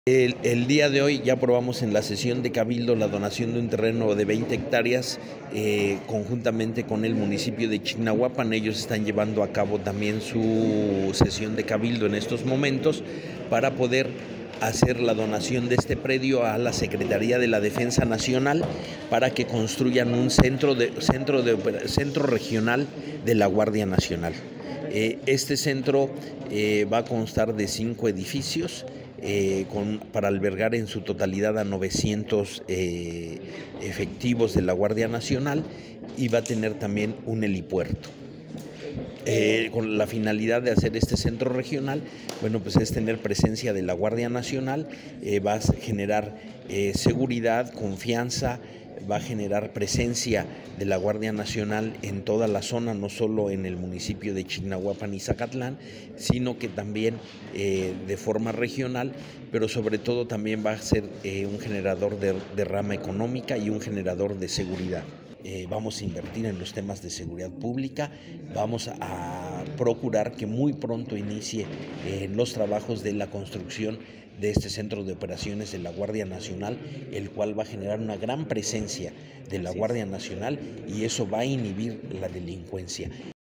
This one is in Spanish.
El día de hoy ya aprobamos en la sesión de Cabildo la donación de un terreno de 20 hectáreas conjuntamente con el municipio de Chignahuapan. Ellos están llevando a cabo también su sesión de Cabildo en estos momentos para poder hacer la donación de este predio a la Secretaría de la Defensa Nacional para que construyan un centro regional de la Guardia Nacional. Este centro va a constar de 5 edificios para albergar en su totalidad a 900 efectivos de la Guardia Nacional, y va a tener también un helipuerto. Con la finalidad de hacer este centro regional, pues es tener presencia de la Guardia Nacional, va a generar seguridad, confianza, va a generar presencia de la Guardia Nacional en toda la zona, no solo en el municipio de Chignahuapan y Zacatlán, sino que también de forma regional, pero sobre todo también va a ser un generador de rama económica y un generador de seguridad. Vamos a invertir en los temas de seguridad pública, vamos a procurar que muy pronto inicie los trabajos de la construcción de este centro de operaciones de la Guardia Nacional, el cual va a generar una gran presencia de la Guardia Nacional, y eso va a inhibir la delincuencia.